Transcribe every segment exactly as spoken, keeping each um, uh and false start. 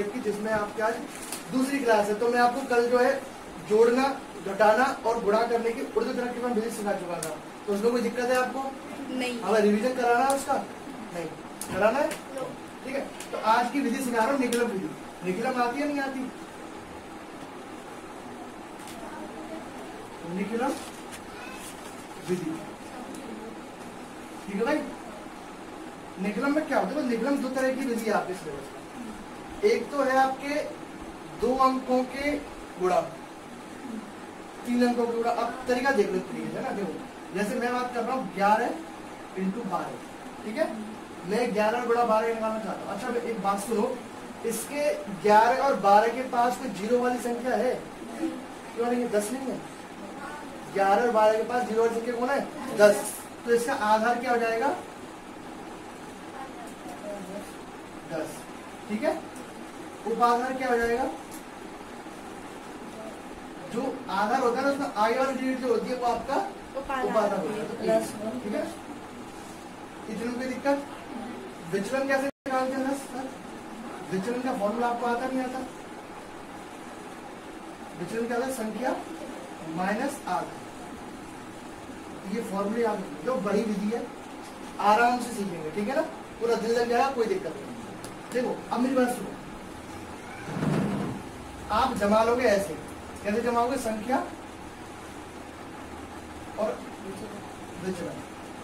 Type की, जिसमें आपकी आज दूसरी क्लास है। तो मैं आपको कल जो है जोड़ना, घटाना और गुणा करने की उर्दू तरह की मैं विधि सिखा चुका था। तो उसमें कोई दिक्कत है आपको? नहीं। हमें रिवीजन कराना है उसका? नहीं कराना है, ठीक है। तो आज की विधि सिखा रहा हूँ, निकलम विधि। निकलम आती है नहीं आती? निकलम विधि, ठीक है भाई। निकलम में क्या होता है? निकलम दो तरह की विधि है आपके सिलेबस में। एक तो है आपके दो अंकों के गुणा, तीन अंकों के गुणा। अब तरीका देख लो प्लीज, है ना। देखो जैसे मैं बात कर रहा हूँ ग्यारह इंटू बारह, ठीक है। मैं ग्यारह गुणा बारह निकालना चाहता हूँ। अच्छा एक बात सुनो, इसके ग्यारह और बारह के पास कोई जीरो वाली संख्या है? क्यों नहीं है? दस नहीं है? ग्यारह और बारह के पास जीरो वाली संख्या कौन है? दस। तो इसका आधार क्या हो जाएगा? दस, ठीक है। उपाधार क्या हो जाएगा? जो आधार होता है ना उसमें आई और डिजिट जो होती है वो आपका उपाधार होता है, ठीक है। इतने में कोई दिक्कत? विचलन कैसे निकालते हैं सर? विचलन का फॉर्मूला आपको आता नहीं आता? विचलन क्या होता है? संख्या माइनस आधा। ये फॉर्मूले आप जो बड़ी विधि है आराम से सीखेंगे, ठीक है ना। पूरा दिल लग जाएगा, कोई दिक्कत नहीं। देखो अब मेरी बात सुनो, आप जमा लोगे ऐसे। कैसे जमाओगे? संख्या और विचलन।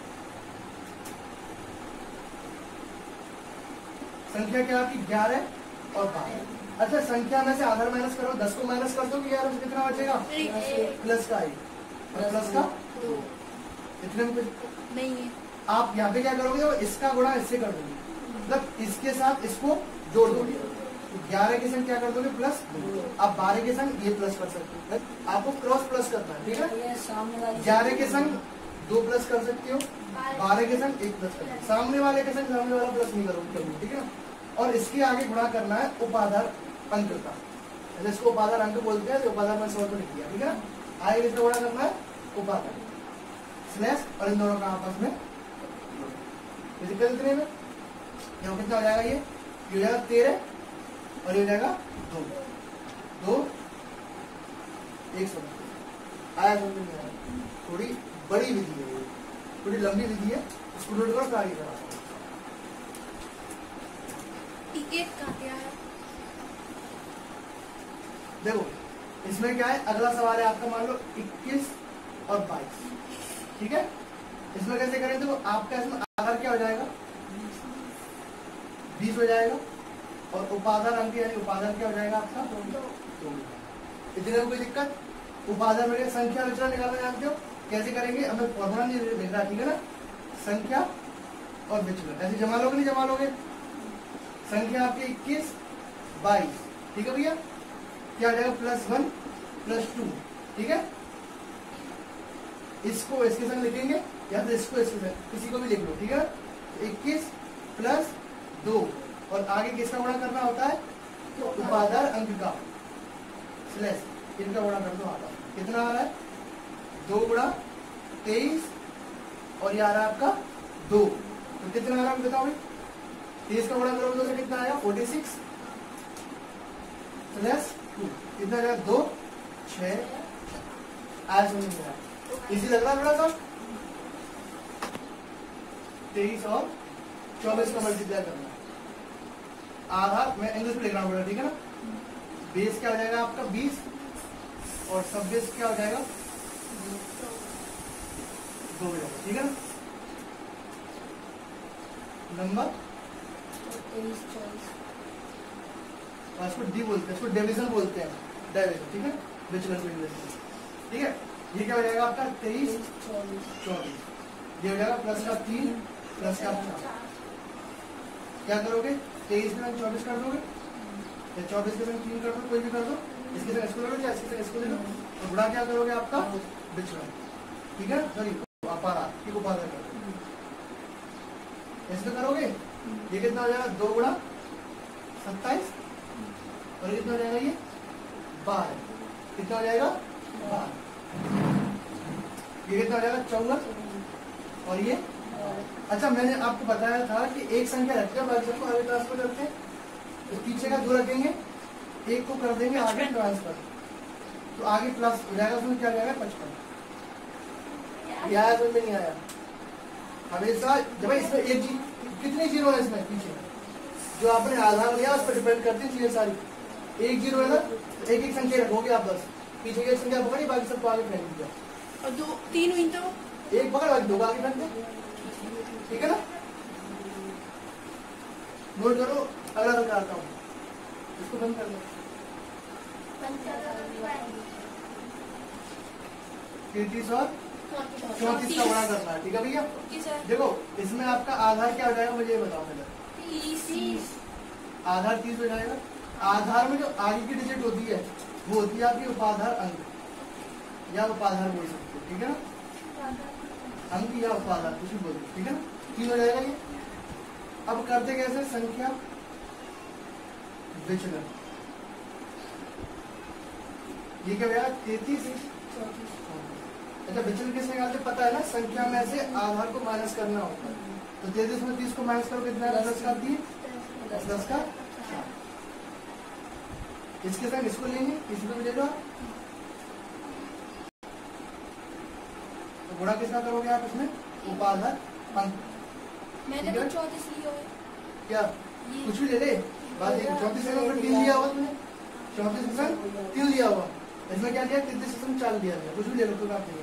संख्या क्या आपकी? ग्यारह और बारह। अच्छा संख्या में से आधार माइनस करो, दस को माइनस कर दो, ग्यारह से कितना बचेगा? प्लस का एक और प्लस का दो। इतने में कुछ नहीं है। आप यहाँ पे क्या करोगे? इसका गुणा इससे कर दोगे, मतलब इसके साथ इसको जोड़ दोगे। ग्यारह के संग क्या कर दोगे? प्लस। आप बारह के संग ये प्लस कर सकते हो, आपको क्रॉस प्लस करना है, ठीक है। ग्यारह के संग दो प्लस कर सकते हो, बारह के संग एक प्लस कर, सामने वाले के संग सामने वाला प्लस नहीं करोगे, ठीक है। और इसके आगे गुणा करना है उपाधार अंक का, जिसको उपाधार अंक बोलते हैं। उपाधार में सौ तो लिख दिया, ठीक है। आगे इसका गुणा करना है उपाधार स्लैश और इन दोनों का आपस में दिक्कत। इतने में यहाँ कितना हो जाएगा? ये ये हो जाएगा तेरह और ये हो जाएगा दो, दो एक सौ आया समझ में आया? थोड़ी बड़ी विधि है, थोड़ी लंबी विधि है, इसको नोट करो, आगे करा। क्या है? देखो इसमें क्या है, अगला सवाल है आपका, मान लो इक्कीस और बाईस, ठीक है। इसमें कैसे करें? देखो आपका इसमें आधार क्या हो जाएगा? बीस हो जाएगा और उपाधार अंक यानी उपाधार क्या हो जाएगा आपका? दो। इतने में कोई दिक्कत? उपाधार में संख्या विचलन निकालना जानते हो? कैसे करेंगे? हमें फॉर्मूला नहीं देख रहा, ठीक है ना। संख्या और विचलन ऐसे जमा लोगे, नहीं जमा लोगे? संख्या आपकी इक्कीस बाईस, ठीक है भैया। क्या हो जाएगा? प्लस वन प्लस टू, ठीक है। इसको इसके संग लिखेंगे या फिर इसको इसके संग, किसी को भी लिख लो, ठीक है। इक्कीस प्लस दो और आगे किसका गुणा करना होता है? तो उपाधार अंक का स्लैश इनका गुणा कर दो आधा। कितना आ रहा है? दो गुणा तेईस और ये आ रहा है आपका दो, तो कितना आ रहा है बताओ भाई? तेईस का गुणा करोगे तो कितना आएगा? फोर्टी सिक्स प्लस टू, कितना आएगा? दो छह। आया समझ में आया? इसी लग रहा है थोड़ा सा। तेईस और चौबीस का मल्टीप्लाई करना है। आधार मैं इंग्लिश में लिख रहा हूँ, ठीक है ना। बेस क्या हो जाएगा आपका? बीस और सब बेस क्या हो जाएगा? दो हो जाएगा, ठीक है ना। नंबर इसको डी बोलते हैं, इसको डिवीजन बोलते हैं, डिवीजन, ठीक है। विचलन को इंग्लिश, ठीक है। ये क्या हो जाएगा आपका? तेईस चौबीस। ये हो जाएगा प्लस का तीन प्लस का चार। क्या करोगे? तेईस के संग चौबीस कर दोगे या चौबीस के संग तीन कर दो, कोई भी कर दो। इसके संग इसको ले लो या इसके संग इसको ले लो और गुणा क्या करोगे? आपका विचलन, ठीक है। सॉरी उपाधार, ठीक उपाधार कर दो, ऐसे करोगे। ये कितना हो जाएगा? दो गुणा सत्ताईस और कितना हो जाएगा? ये बारह। कितना हो जाएगा? बारह। ये कितना हो जाएगा? चौवन और ये। अच्छा मैंने आपको बताया था कि एक संख्या रखते हैं बाकी सबको आगे ट्रांसफर करते हैं, तो पीछे का दो रखेंगे, एक को कर देंगे आगे ट्रांसफर, तो आगे प्लस हो जाएगा, उसमें क्या जाएगा पचपन। ये आया समझ में नहीं आया? हमेशा जब इसमें एक जी कितने जीरो है इसमें पीछे, जो आपने आधार लिया उस पर डिपेंड करती है चीजें सारी। एक जीरो है ना, तो एक एक संख्या रखोगे आप, बस पीछे की संख्या पकड़ी, बाकी सबको आगे फेंक दिया। और दो तीन हुई तो एक पकड़, बाकी दो आगे फेंक दो, ठीक है ना? नोट करो, अगला संख्या आता हूँ, इसको बंद कर दो। तैतीस और चौंतीस का गुणा करना है, ठीक है भैया? देखो इसमें आपका आधार क्या हो जाएगा, मुझे ये बताओ पहले। आधार तीस हो जाएगा। आधार में जो आगे की डिजिट होती है वो होती है आपकी उपाधार अंक या उपाधार बोल सकते हो, ठीक है ना? अंक या उपाधार कुछ भी बोलो, ठीक है ना? तीन हो जाएगा ये। अब करते कैसे, संख्या विचलन, ये क्या होगा तैतीस। अच्छा विचलन किसने निकालते पता है ना, संख्या में से आधार को माइनस करना होता है। तो तैतीस में तीस को माइनस करो कितना है, दस का तीन, दस का चार। इसके साथ इसको लेंगे, इसको भी ले लो आप। तो गुणा किसका करोगे आप इसमें, उपाधार अंक। मैंने तो चौंतीस लिया है क्या कुछ भी ले ले, बात चौंतीस से तीन लिया हुआ तुमने, चौंतीस से तीन लिया हुआ, इसमें क्या लिया, तैतीस से चार लिया गया, कुछ भी ले लो, कोई बात नहीं है,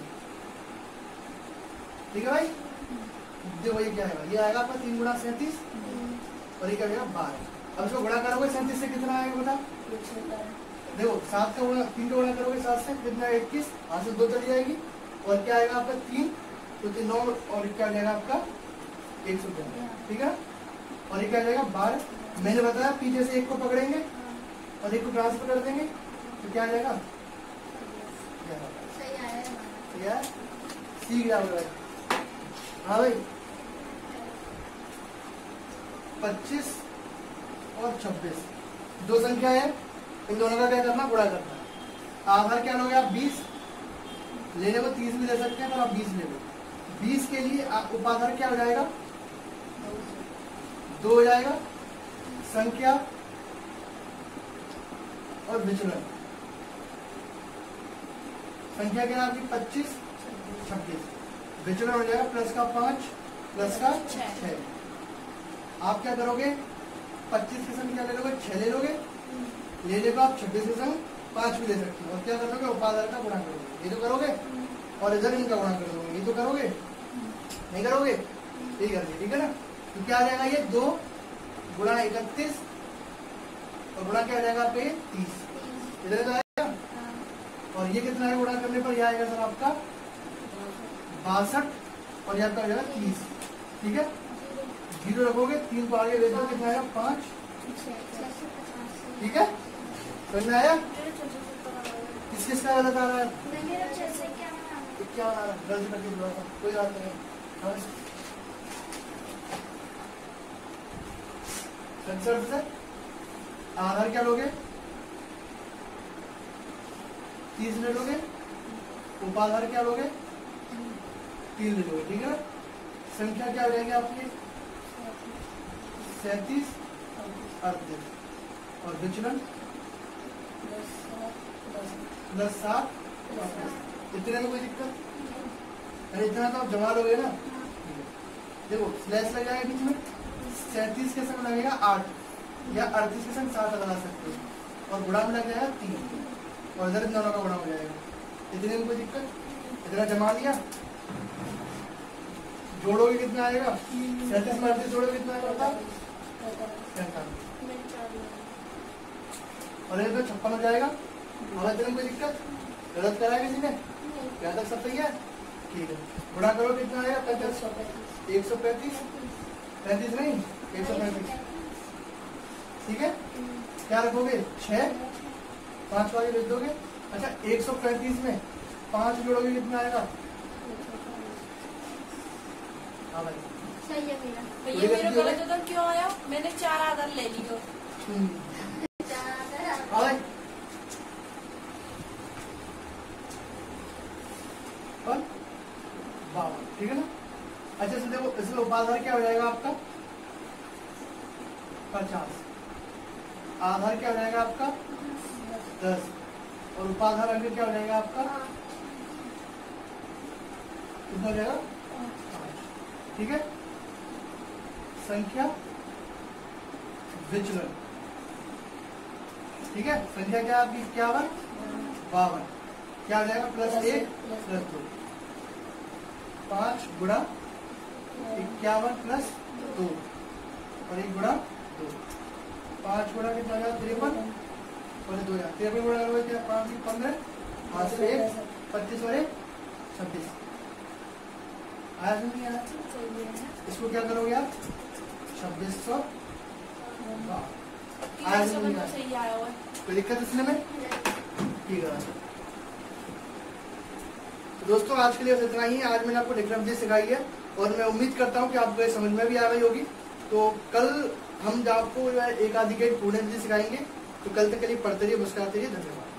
ठीक है भाई? देखो ये क्या है, ये आएगा आपका तीन गुणा सैंतीस और ये क्या आएगा बारह। अब इसको गुणा करोगे सैंतीस से कितना आएगा बेटा, देखो सात का गुणा, तीन का गुणा करोगे सात से कितना, इक्कीस, हाथ से दो चली जाएगी, और क्या आएगा आपका तीन, तो तीन नौ, और क्या जाएगा आपका एक सौ ग्यारह, ठीक है? और ये क्या जाएगा बारह। मैंने बताया पीछे से एक को पकड़ेंगे और एक को ट्रांसफर कर देंगे, तो क्या जाएगा, सही है, सीख गया भाई। हाँ भाई, पच्चीस और छब्बीस दो संख्या है, इन दोनों का क्या करना, गुणा करना। आधार क्या लोगे आप, बीस, लेने को तीस भी ले सकते हैं, तो आप बीस ले लो। बीस के लिए उपाधार क्या हो जाएगा, दो हो जाएगा, संख्या और विचलन, संख्या क्या है आपकी पच्चीस छब्बीस, विचलन हो जाएगा प्लस का पांच प्लस का छह। आप क्या करोगे, पच्चीस के संग क्या ले लोगे, छह ले लोगे, ले लेगा आप छब्बीस के संग पांच भी ले सकते हो, और क्या करोगे, उपाधार का गुणा करोगे, ये तो करोगे, और इधर इनका गुणा कर दोगे, ये तो करोगे, नहीं करोगे, ये करोगे, ठीक है ना? तो क्या आ जाएगा, ये दो गुणा इकतीस और गुणा क्या आ जाएगा आपका, ये तीस, इधर तो आएगा, और ये कितना है गुणा करने पर, यह आएगा सर आपका बासठ, और ये आपका आ जाएगा तीस, ठीक है? जीरो रखोगे, तीन को आगे ले दो, कितना आएगा पांच, ठीक है? समझ में आया? किस किस का गलत आ रहा है, क्या आ रहा है, गलत करके बोला था, कोई बात नहीं। से आधार क्या लोगे, तीस ले लोगे, उपाधार क्या लोगे, तीन ले लोगे, ठीक है ना? संख्या क्या हो जाएगी आपकी, सैतीस अड़तीस, और विचलन प्लस सात, इतने में कोई दिक्कत, अरे इतना तो आप जमा लोगे ना। देखो स्लैश लग जाएगा बीच में, सैंतीस के संग लगेगा आठ, या अड़तीस के संग सात लगा सकते हो, और गुणा में लग जाएगा तीन, और इधर दोनों का गुणा हो जाएगा, इतने में कोई दिक्कत, इतना जमा लिया, जोड़ोगे कितना आएगा, सैंतीस में अड़तीस जोड़ोगे कितना आएगा, और ये तो छप्पन हो जाएगा, और इतने में कोई दिक्कत, गलत करा है किसी ने, क्या तक सब सही है, ठीक है? गुणा करो कितना आएगा, पैंतीस, एक सौ पैंतीस, पैंतीस नहीं एक सौ पैंतीस, ठीक है? क्या रखोगे, छह, पांच वाले लिख दोगे। अच्छा एक सौ पैंतीस में पांच जोड़ोगे कितना आएगा, हाँ भाई सही है मेरा, भैया मेरा गलत उधर क्यों आया, मैंने चार आधार ले लिया, हाँ भाई बावन, ठीक है ना? अच्छा से देखो इसमें उपाधार क्या हो जाएगा आपका, पचास, आधार क्या हो जाएगा आपका दस और उपाधार अंक क्या हो जाएगा आपका कितना हो जाएगा पाँच। ठीक है, संख्या विचलन, ठीक है, संख्या क्या आपकी इक्यावन बावन क्या हो जाएगा प्लस एक प्लस दो, पांच गुणा इक्यावन प्लस दो और एक गुणा दो, पांच गुणा कितना हो जाएगा तिरपन और दो हजार तिरपन गुणा क्या पाँच पंद्रह पाँच से एक पच्चीस और एक छब्बीस आया नहीं आया? इसको क्या करोगे आप छब्बीस सौ आया नहीं आया? सही आया हुआ है। कोई दिक्कत इसमें में? ठीक है तो दोस्तों आज के लिए इतना ही है। आज मैंने आपको डिफरेंस सिखाई है और मैं उम्मीद करता हूँ कि आपको ये समझ में भी आ रही होगी। तो कल हम आपको एक आधी गेट पूर्ण सिखाएंगे। तो कल तक के लिए पढ़ते रहिए, मुस्कुराते रहिए। धन्यवाद।